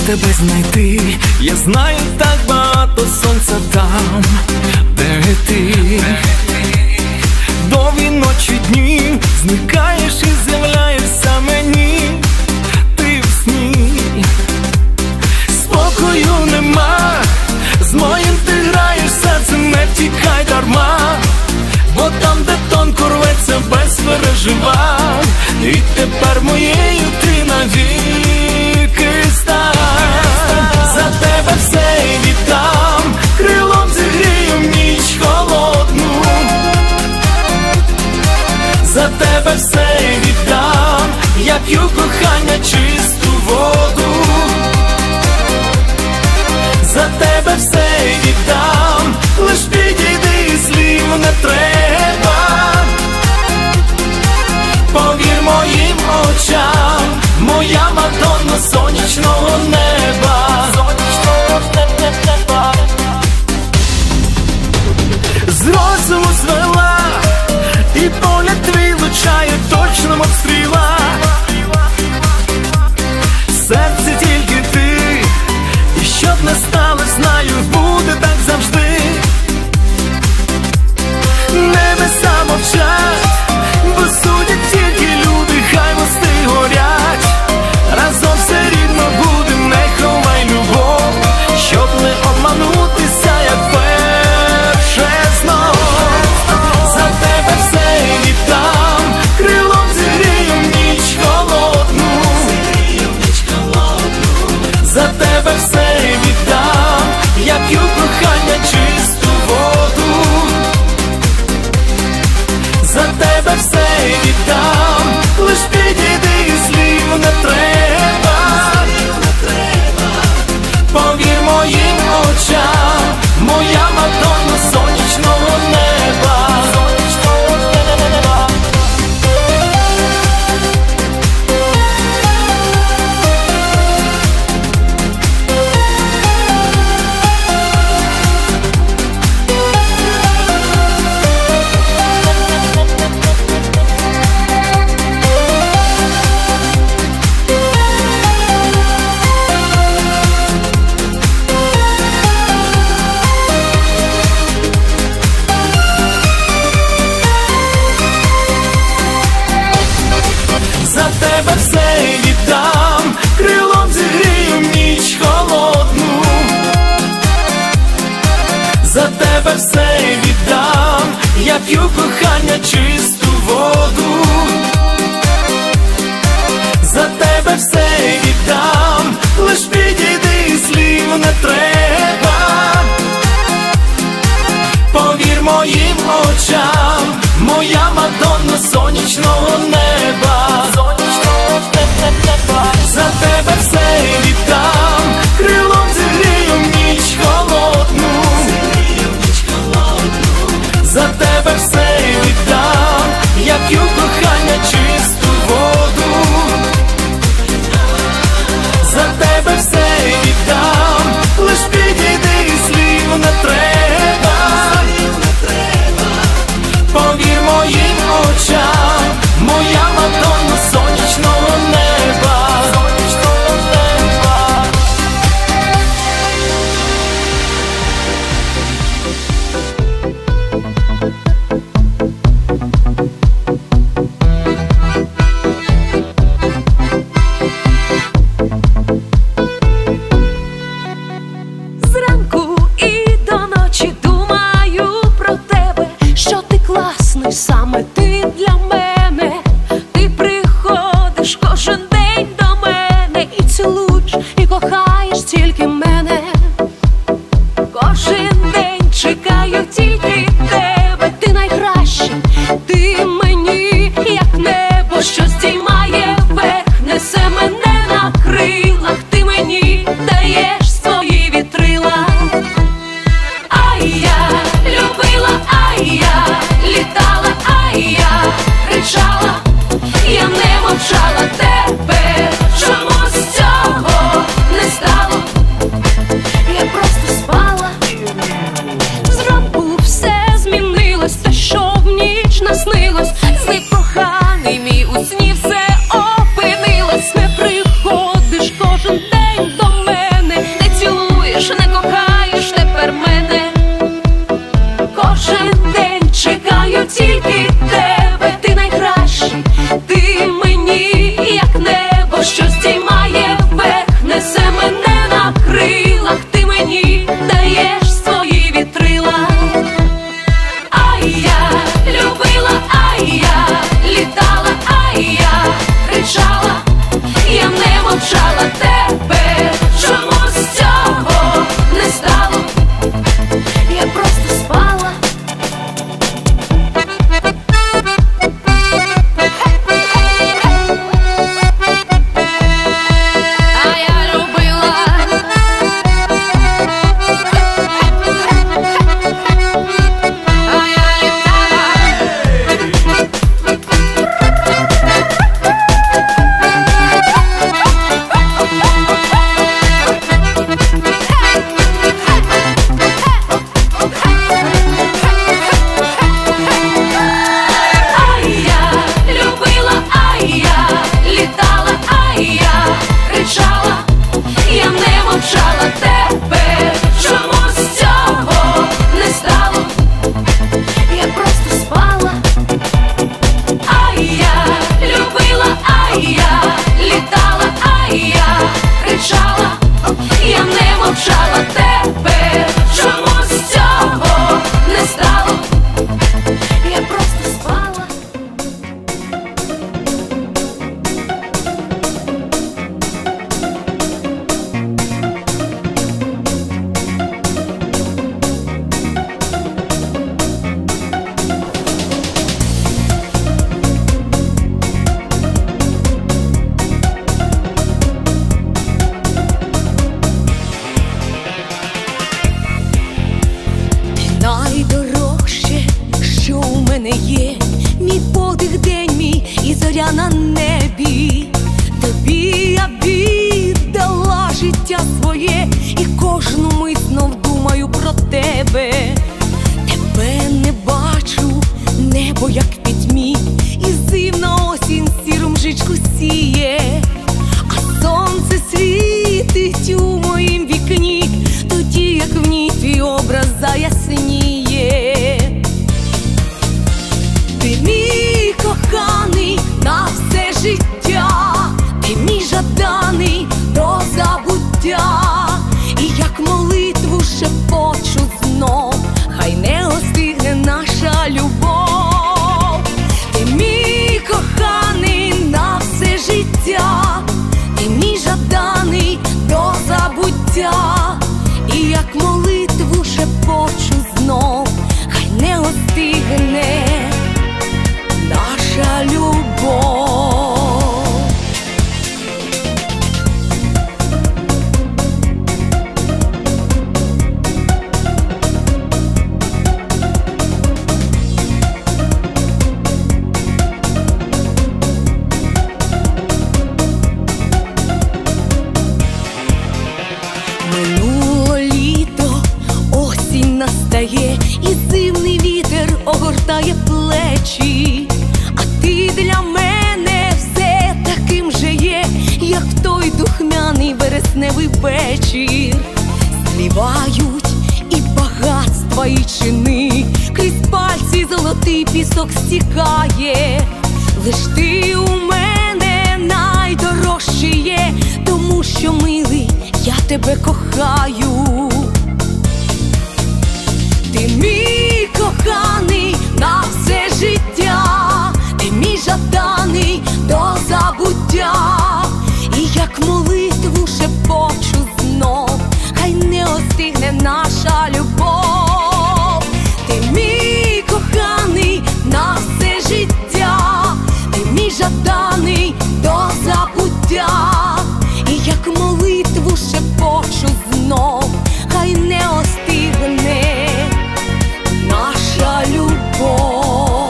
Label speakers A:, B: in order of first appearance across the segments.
A: тебе знайти. Я знаю, так багато сонця там, де ти. Довгі ночі, дні, зникаєш і з'являєшся мені. Ти в сні, спокою нема, з моїм ти граєш, серце не втікай дарма. Бо там, де тонко рветься, без переживань. І тепер моєю ти навіки стань. За тебе все віддам, крилом зігрію в ніч холодну. За тебе все віддам, я п'ю кохання чисту воду. За тебе все віддам, лиш підійди і слів не треба. Повір моїм очам, моя Мадонна сонячного неба. З розуму звела, і погляд твій влучає точно, мов стріла. Серце тільки ти, і щоб не сталося, знаю, буде так завжди. Небеса мовчать, бо судять тільки люди, хай мости горять. Разом все рівно будем, не ховай любов, щоб не обманутися, як перше знов. За тебе все віддам, крилом зігрію в ніч холодну. За тебе все віддам, я п'ю кохання чисту воду. За тебе все віддам, лиш підійди і слів не треба. Повір моїм очам, моя Мадонна сонячного неба. За тебе все віддам, крилом зігрію в ніч холодну. За тебе все віддам, я п'ю кохання чисту воду. За тебе все віддам, лиш підійди і слів не треба. Повір моїм очам, моя Мадонна сонячного неба. За тебе все віддам, крилом зігрію в ніч холодну. За тебе все віддам, я п'ю кохання
B: падає, і зимний вітер огортає плечі. А ти для мене все таким же є, як в той духмяний вересневий вечір. Злівають і багатства, і чини, крізь пальці золотий пісок стікає. Лиш ти у мене найдорожче є, тому що, милий, я тебе кохаю. Ти мій коханий на все життя, ти мій жаданий до забуття. І як молитву шепочу знов, хай не остигне наша любов. Ти мій коханий на все життя, ти мій жаданий до забуття. І як молитву шепочу знов, хай не остигне наша любов.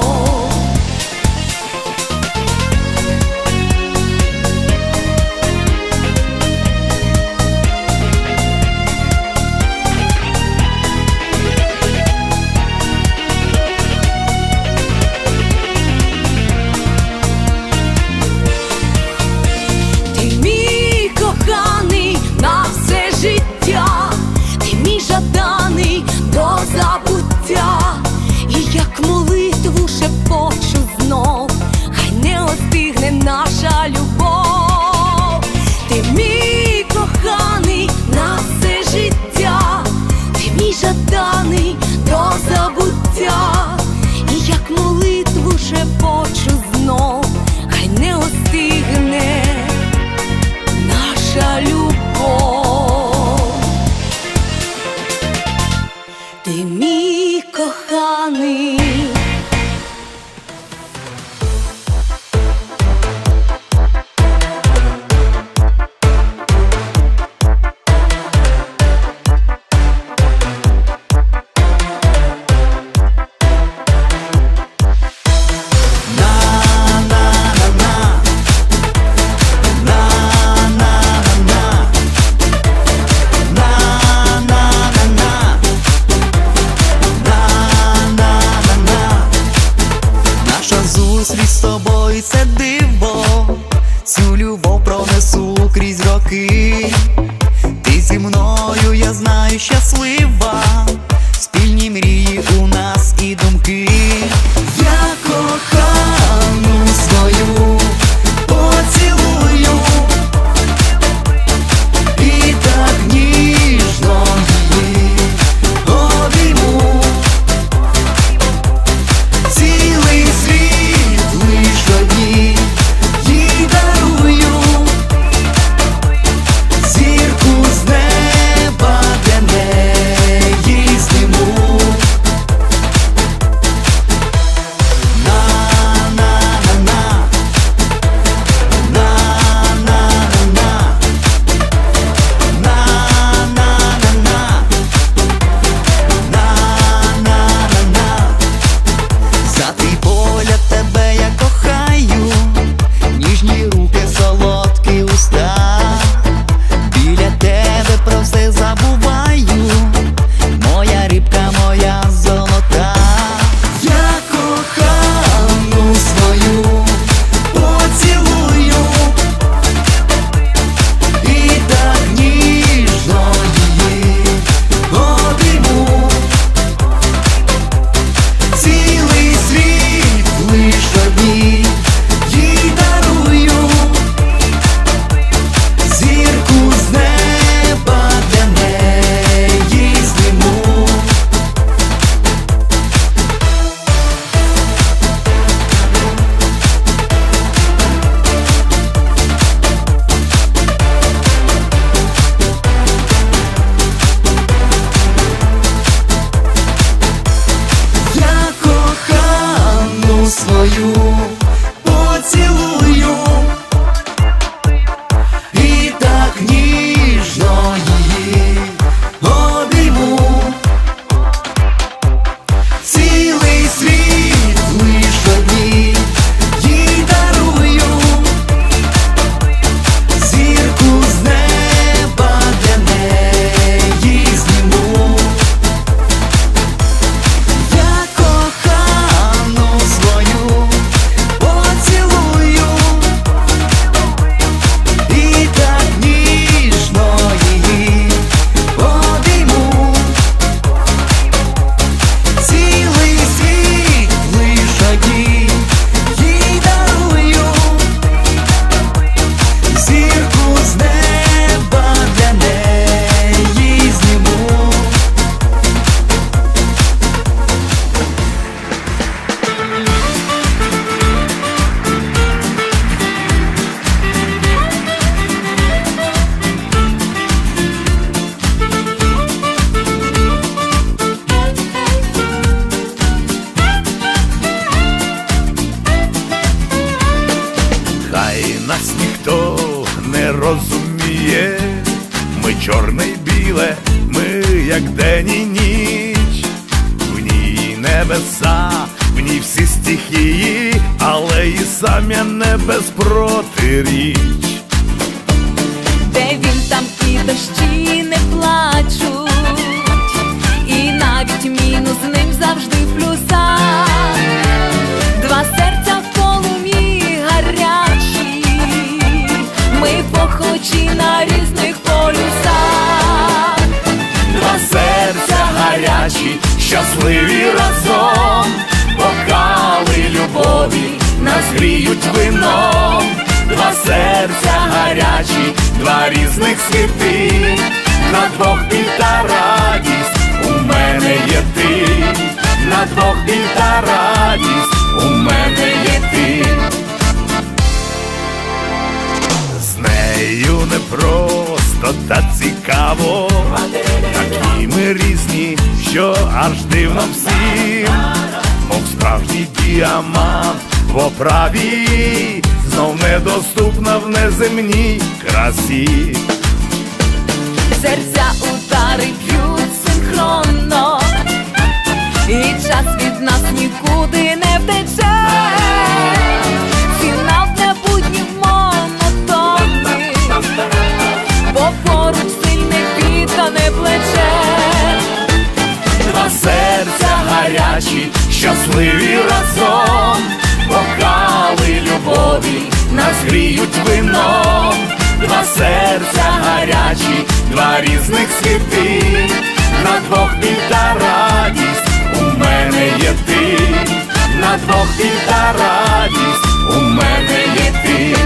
B: Ти мій коханий на все життя, ти мій жаданий до забуття. І як молитву шепочу знов, хай не остигне наша любов. Ти мій коханий на все життя, ти мій жаданий до забуття. І як молитву шепочу знов, хай не остигне наша любов. Ти мій коханий.
C: Зустріч з тобою — це диво, цю любов пронесу крізь роки. Ти зі мною, я знаю, щаслива, спільні мрії у нас і думки. Я кохану свою поцілую і так ніжно її обійму. Цілий світ лиш одній їй дарую, зірку з неба для неї зніму.
A: розуміє, ми чорне й біле, ми як день і ніч, в ній небеса, в ній всі стихії, але і самі небес протиріч.
B: Де він, там і дощі не плачуть, і навіть мінус з ним завжди в плюсах. Два серця в полум'ї гарячі, ми похожі на різних полюсах.
A: Два серця гарячі, щасливі разом, бокали любові нас гріють вином. Два серця гарячі, два різних світи, на двох біль та радість, у мене є ти. На двох біль та радість, у мене є ти. З нею не просто та цікаво, такі ми різні, що аж дивно всім, мов справжній діамант в оправі, знов недоступна в неземній красі.
B: Серця удари б'ють синхронно, і час від нас нікуди не втече. Фінал для буднів монотонний, бо поруч сильне піддане плече.
A: Два серця гарячі, щасливі разом, бокали любові нас гріють вином. Два серця гарячі, два різних світи, на двох біль та радість, у мене є ти. На двох біль та радість, у мене є ти.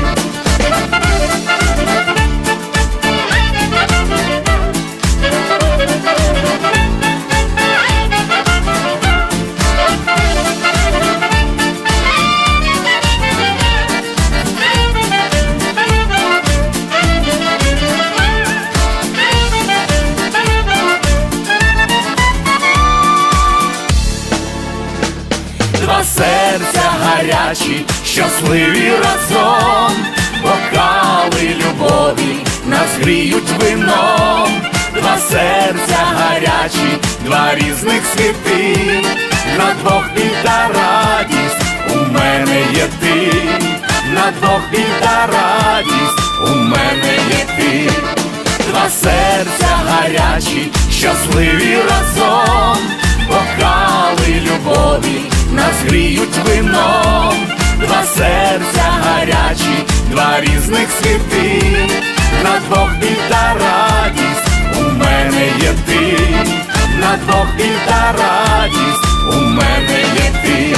A: Два серця гарячі, щасливі разом, бокали любові нас гріють вином. Два серця гарячі, два різних світи, на двох біль та радість, у мене є ти. На двох біль та радість, у мене є ти. Два серця гарячі, щасливі разом, бокали любові нас гріють вином. Два серця гарячі, два різних світи, на двох біль та радість, у мене є ти. На двох біль та радість, у мене є ти.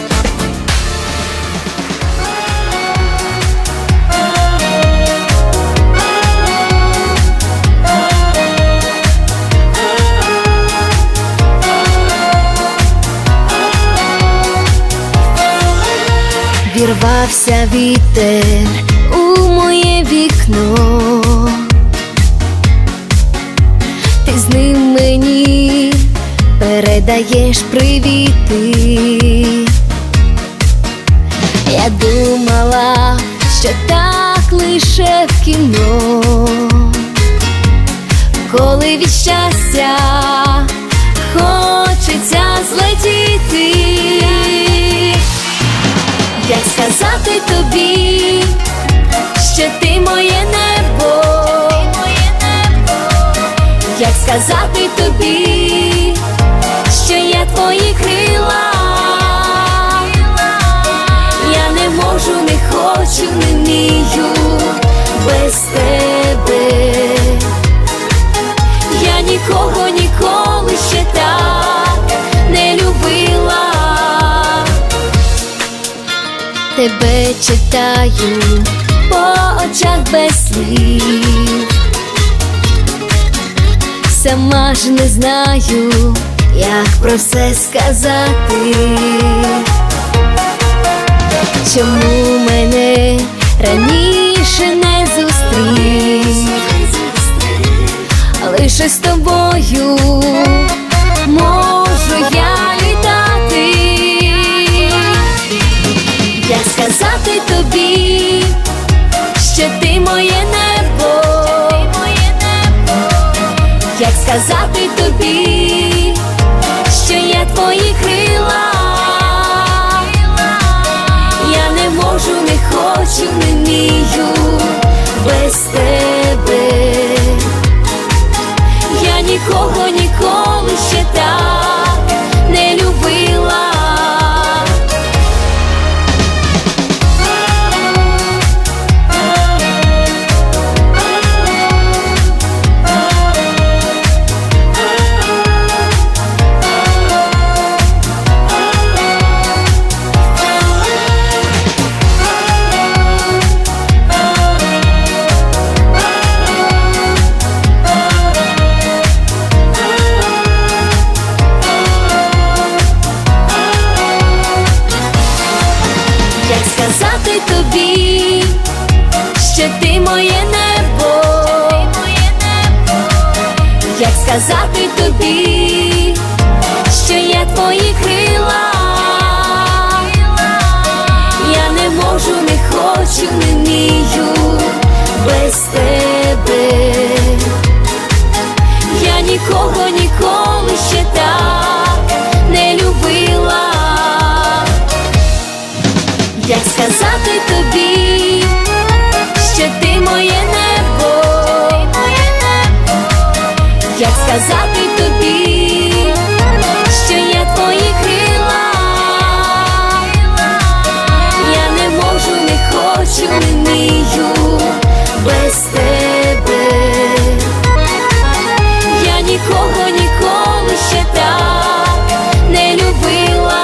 B: Вірвався вітер у моє вікно, ти з ним мені передаєш привіти. Я думала, що так лише в кіно, коли від щастя хочеться злетіти. Як сказати тобі, що ти моє небо? Як сказати тобі, що я твої крила? Я не можу, не хочу, не вмію без тебе. Я нікого ніколи ще так не любила. Тебе читаю по очах без слів, сама ж не знаю, як про все сказати. Чому мене раніше не зустрів? Лише з тобою можу я літати. Як сказати тобі, що ти моє небо? сказати тобі, що я твої крила. Я не можу, не хочу, не вмію без тебе. Я нікого ніколи ще так не любила. Сказати тобі, що ти моє небо. Як сказати тобі, що я твої крила. Я не можу, не хочу, не вмію без тебе. Я нікого ніколи ще так не любила. Як сказати тобі, що ти моє небо. Як сказати тобі, що я твої крила. Я не можу, не хочу, не вмію без тебе. Я нікого ніколи ще так не любила.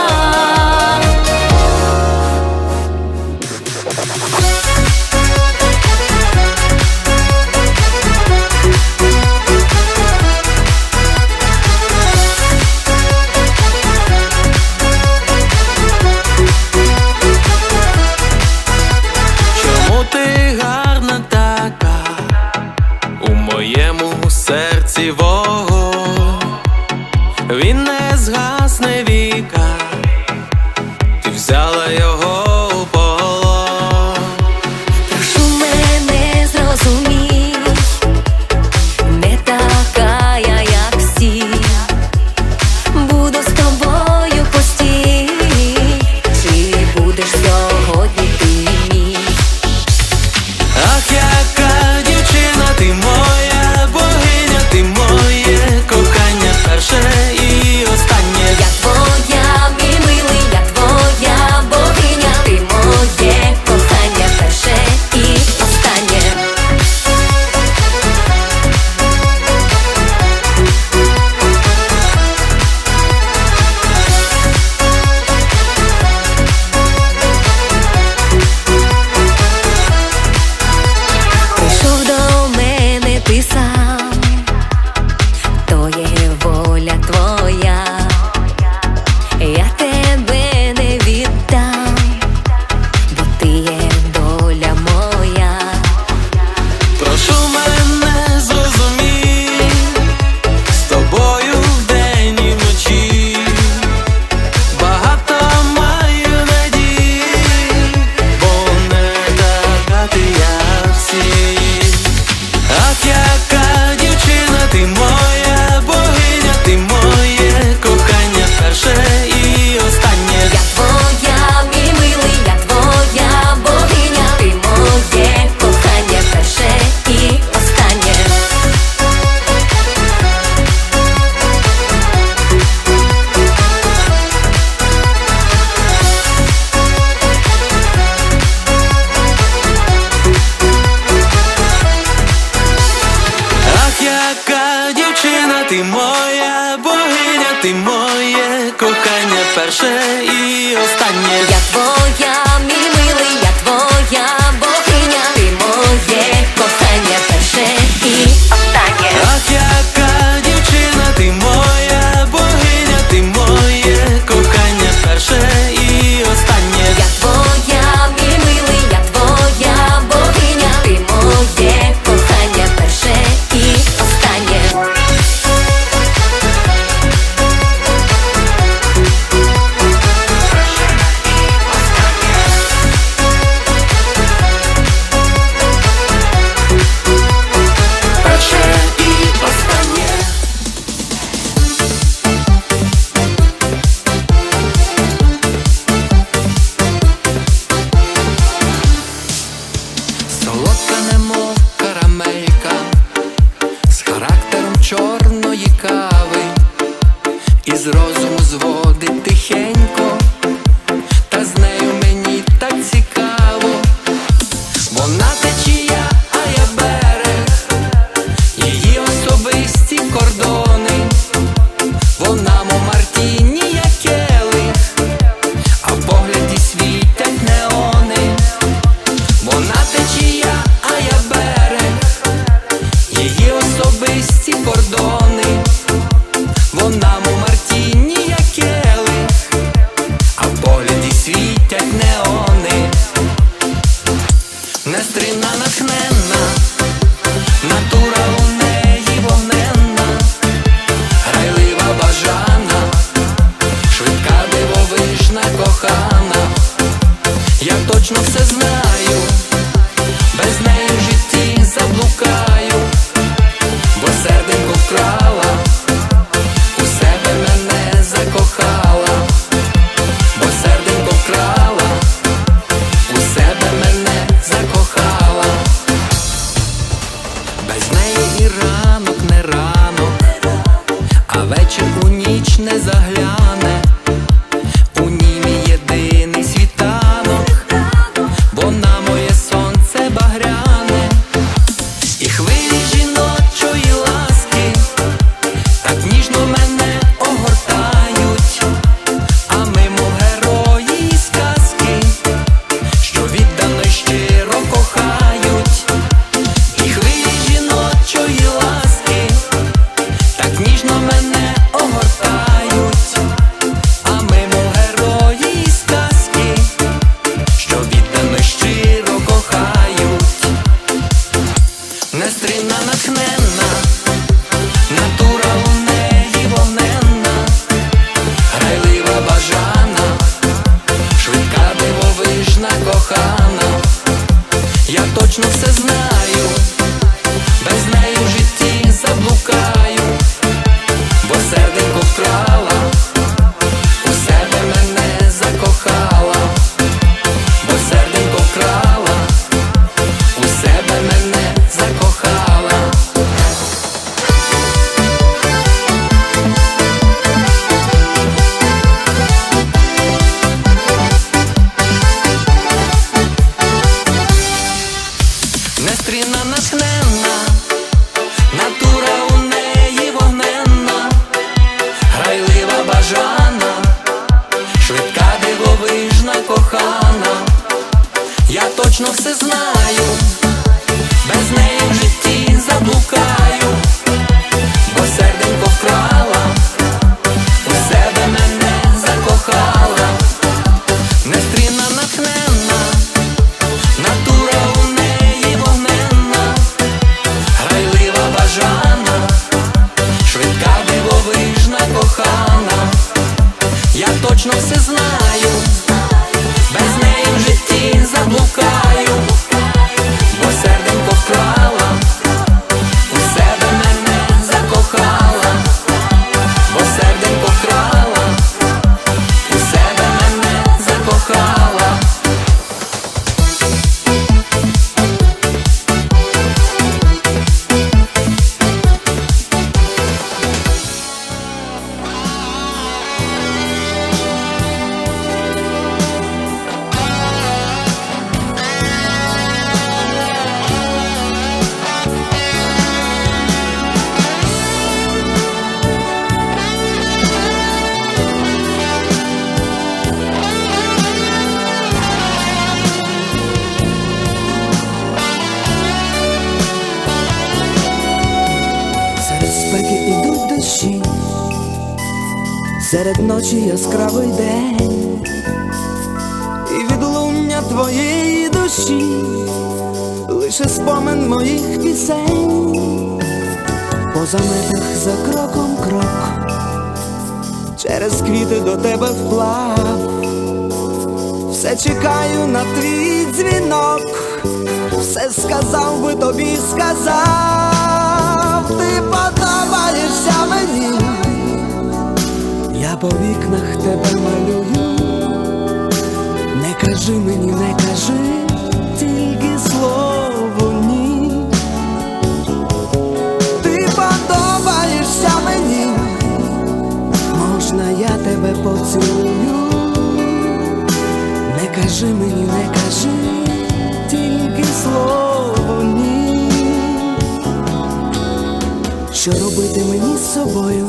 A: Серці вогонь, він не згасне віка, ти взяла його у полон.
B: Прошу мене зрозумій, не така я, як всі. Буду з тобою постій, чи будеш сьогодні ти мій?
A: Ах, яка дівчина ти моя, богиня, ти моє кохання, перше і останнє.
B: Я твоя, мій милий, я твоя богиня, ти моє кохання, перше і останнє. Прийшов до мене ти сам, то є воля твоя. Я тебе не віддам, бо ти є доля моя.
A: Прошу мене зрозумій, з тобою вдень і вночі багато маю надій, бо не така ти, як всі. Ах, яка дівчина ти моя, богиня, ти моє кохання, перше і останнє.
B: Я твоя, мій милий, я твоя богиня, ти моє кохання, перше і останнє.
A: Ах, яка дівчина ти моя, богиня, ти моє кохання, перше і останнє.
B: Я твоя, мій милий, я твоя богиня, ти моє кохання, перше і останнє.
A: Ах, яка дівчина ти моя, богиня, ти моє кохання, перше і останнє.
B: Я твоя, мій милий, я твоя богиня, ти моє кохання, перше і останнє.
C: ніч не загляне, у ній мій єдиний світанок, вона моє сонце багряне, і хвилі жіночої ласки так ніжно мене огортають, а ми, мов герої із казки, що віддано й щиро кохають, і хвилі жіночої ласки так ніжно мене огортають, а ми, мов герої із казки, що віддано й щиро кохають. Нестримна, натхненна, натура у неї вогненна, грайлива, бажана, швидка, дивовижна, кохана. Я точно все знаю, без неї в житті заблукаю, бо серденько вкрала, у себе мене закохала, бо серденько вкрала, у себе мене закохала. Нестрінна, натхненна, натура у неї вогненна, грайлива, бажана, швидка, дивовижна, кохана. Я точно все знаю, без неї в житті заблукаю, бо серденько вкрала, у себе мене закохала. Нестрінна, натхненна, натура у неї вогненна, грайлива, бажана, швидка, дивовижна, кохана. Я точно все знаю, без неї в житті заблукаю, бо серденько вкрала, у себе мене закохала, бо серденько вкрала, у себе мене закохала.
D: Серед спеки ідуть дощі, серед ночі яскравий день, і відлуння твоєї душі лише спомин моїх пісень. По заметах за кроком крок, через квіти до тебе вплав, все чекаю на твій дзвінок, все сказав би тобі, сказав. Ти подобаєшся мені, я по вікнах тебе малюю. Не кажи мені, не кажи, тільки слово ні. Ти подобаєшся мені, можна я тебе поцілую. Не кажи мені, не кажи, тільки слово ні. Що робити мені з собою?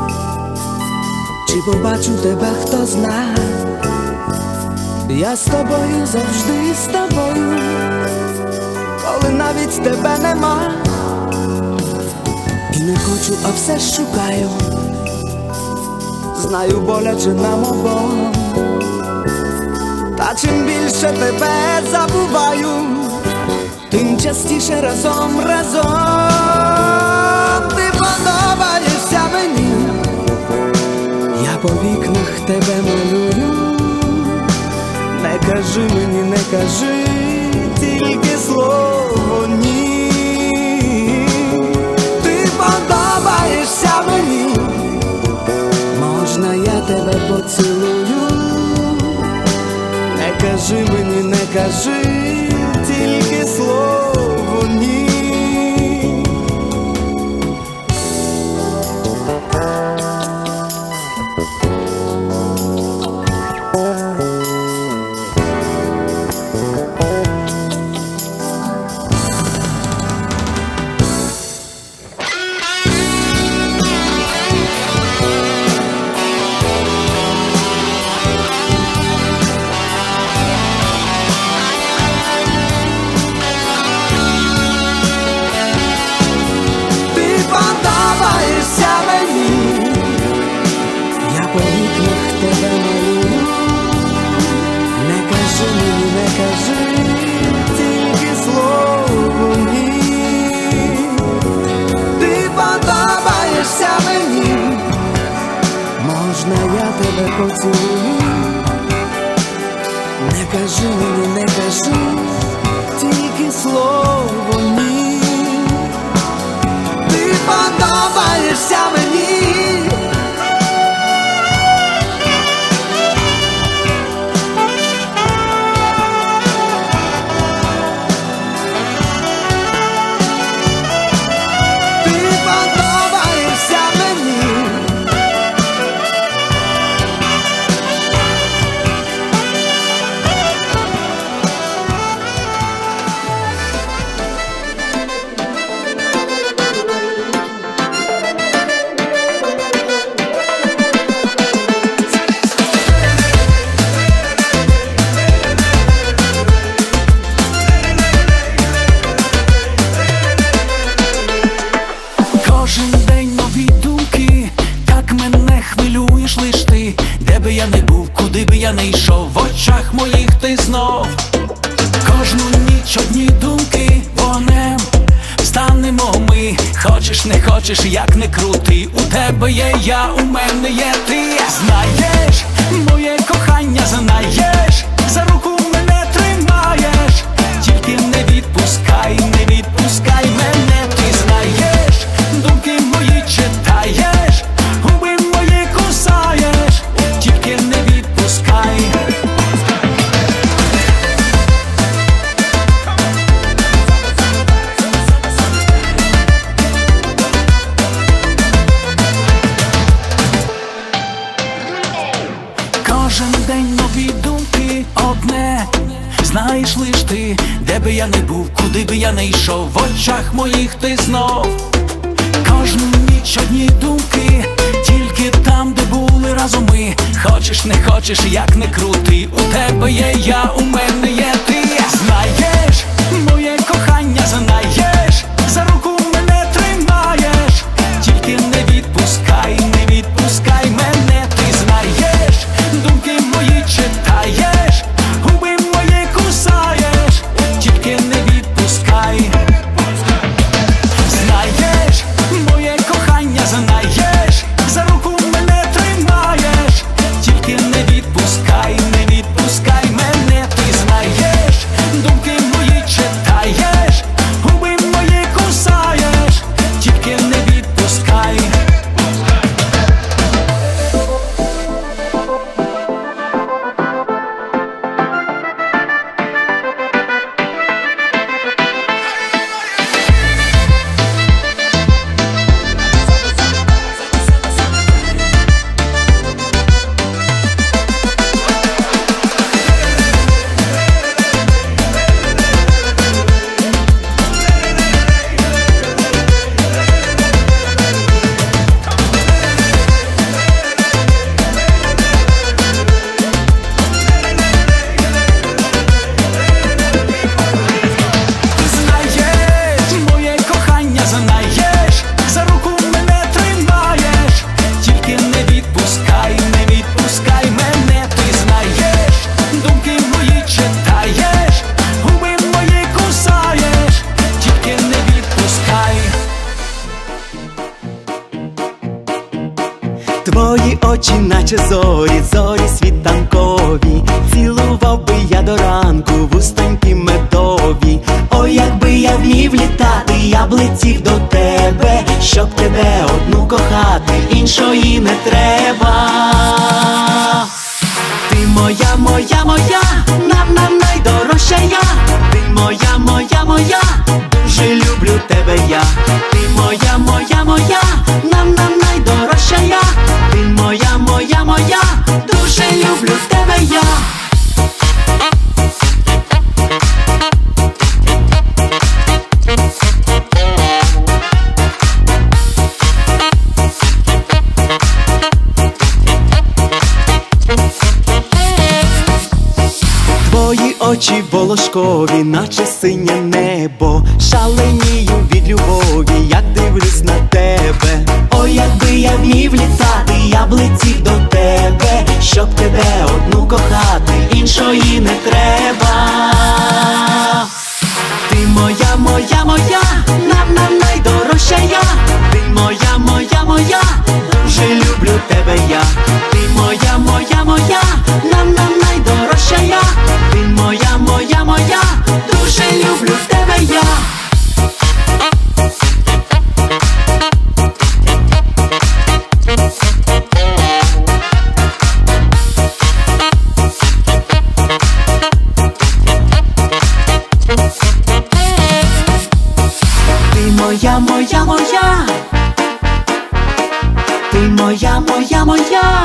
D: Чи побачу тебе, хто зна? Я з тобою, завжди з тобою, коли навіть тебе нема. І не хочу, а все ж шукаю, знаю, боляче нам обом. Та чим більше тебе забуваю, тим частіше разом, разом. Ти подобаєшся мені, я по вікнах тебе малюю. Не кажи мені, не кажи, тільки слово ні. Ти подобаєшся мені, можна я тебе поцілую. Не кажи мені, не кажи, тільки слово ні. подобаєшся мені. Можна я тебе поцілую? Не кажи мені, не кажи, тільки слово ні. Ти подобаєшся мені.
C: Кожен день нові думки, так мене хвилюєш лиш ти. Де би я не був, куди би я не йшов, в очах моїх ти знов. Кожну ніч одні думки, вогнем станемо ми. Хочеш, не хочеш, як не крути, у тебе є я, у мене є ти. Знаєш, моє кохання, знаєш, за руку мене тримаєш. Тільки не відпускай, не відпускай мене, ти знаєш. Думки мої читаєш, губи мої кусаєш, тільки не відпускай. Кожен день нові думки, одне знаєш лиш ти. Де би я не був, куди би я не йшов, в очах моїх ти знов. Кожну ніч одні думки, тільки там, де були разом ми. Хочеш, не хочеш, як не крути, у тебе є я, у мене є ти. Знаєш, моє кохання, знаєш, за руку мене тримаєш. Тільки не відпускай, не відпускай мене, ти знаєш. Думки мої читаєш, губи мої кусаєш, тільки не відпускай. Знаєш, моє кохання, знаєш, за руку мене тримаєш. Тільки не відпускай, не відпускай мене, ти знаєш. Думки мої читаєш, губи мої кусаєш, тільки не відпускай.
D: Твої очі, наче зорі, зорі світанкові. Цілував би я до ранку, вустоньки медові. Ой, якби я вмів літати, я б летів до тебе, щоб тебе одну кохати, іншої не треба. Ти моя, моя, моя, нам найдорожча я. Ти моя, моя, моя, дуже люблю тебе я. Ти моя, моя, моя, нам найдорожча я. Ти моя, моя, моя, дуже люблю тебе я. Твої очі волошкові, наче синє небо. Шаленію від любові, як дивлюсь на тебе. Ой, якби я вмів літати, я б летів до тебе, щоб тебе одну кохати, іншої не треба. Ти моя, моя, моя, нам найдорожча я. Ти моя, моя, моя, моя, моя, моя, ти моя, моя, моя,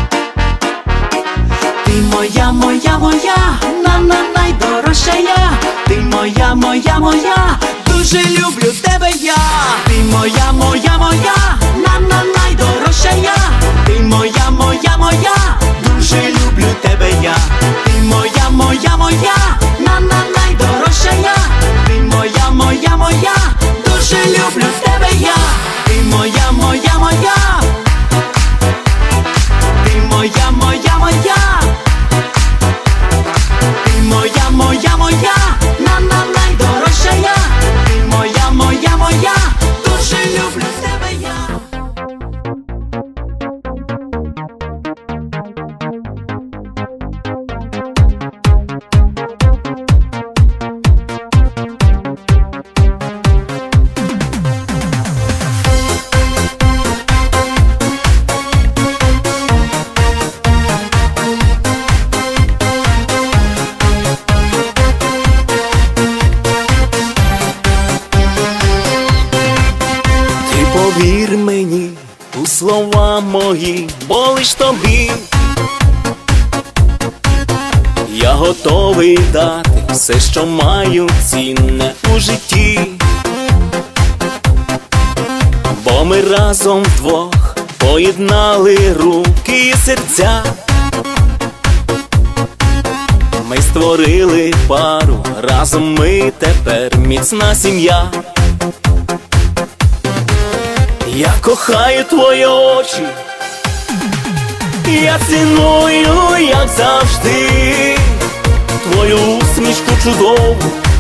D: ти моя, моя, моя, найдорожча я, ти моя, моя, моя, дуже люблю тебе я, ти моя, моя, моя, найдорожча я, ти моя, моя, моя, дуже люблю тебе я, ти моя, моя, моя, найдорожча я, ти моя, моя, моя, дуже люблю тебе я, ти моя, моя, моя, ти моя, моя, моя, ти моя, моя, моя, найдорожча я, ти моя, моя, моя, дуже люблю тебе я. Повір мені у слова мої, бо лиш тобі я готовий дати все, що маю цінне у житті, бо ми разом вдвох поєднали руки і серця, ми створили пару, разом ми тепер міцна сім'я. Я кохаю твої очі, я ціную, як завжди, твою усмішку чудову,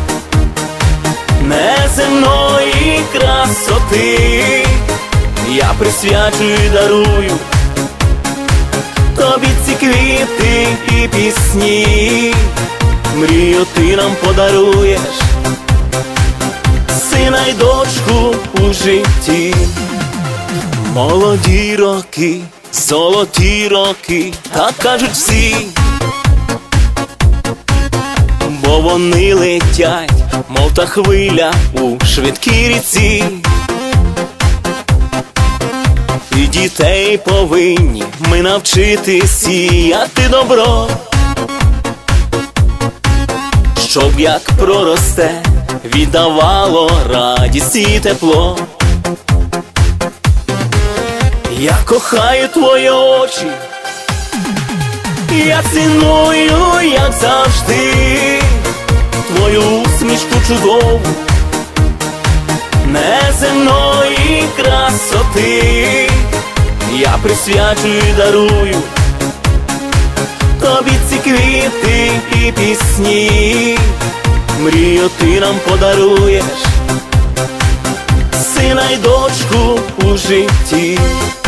D: неземної красоти. Я присвячую і дарую тобі ці квіти і пісні, мрію ти нам подаруєш, сина й дочку у житті. Молоді роки, золоті роки, так кажуть всі, бо вони летять, мов та хвиля у швидкій ріці. І дітей повинні ми навчити сіяти добро, щоб як проросте, віддавало радість і тепло. Я кохаю твої очі, я ціную, як завжди, твою усмішку чудову, неземної красоти. Я присвячую і дарую тобі ці квіти і пісні, мрію ти нам подаруєш, сина й дочку у житті.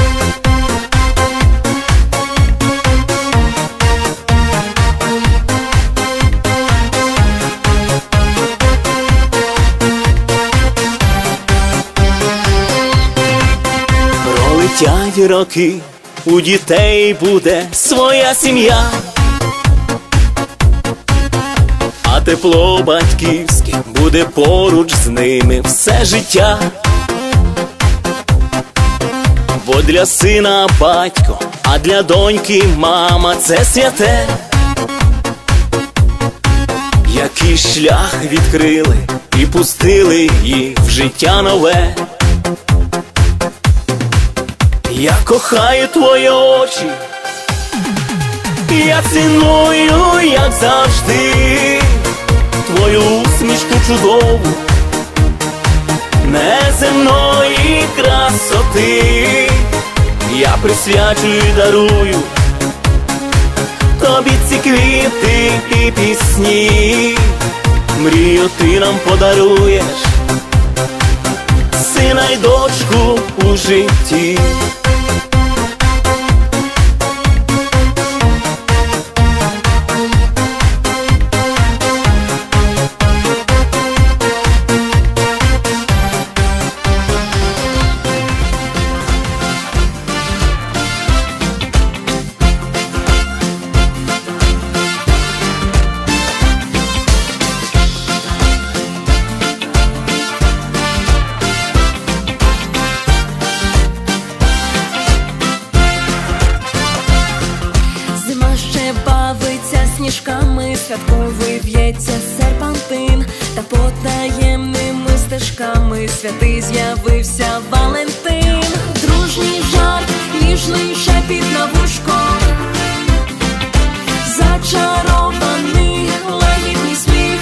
D: Пролетять роки, у дітей буде своя сім'я, а тепло батьківське буде поруч з ними все життя. Бо для сина батько, а для доньки мама – це святе. Який шлях відкрили і пустили їх в життя нове. Я кохаю твої очі, я ціную, як завжди, твою усмішку чудову, неземної красоти. Я присвячую і дарую тобі ці квіти і пісні, мрію ти нам подаруєш, сина й дочку у житті.
B: святковий в'ється серпантин, та потаємними стежками святий з'явився Валентин. Дружній жарт, ніжний шепіт на вушко, зачарований лагідний сміх.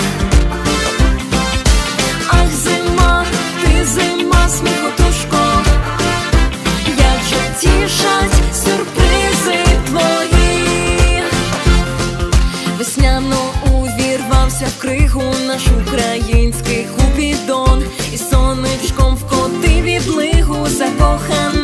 B: Ах, зима, ти зима, сміхотушко, як же тішать сюрпризи твої. Весняно увірвався в кригу наш український купідон, і сонечком вкотив відлигу закоханий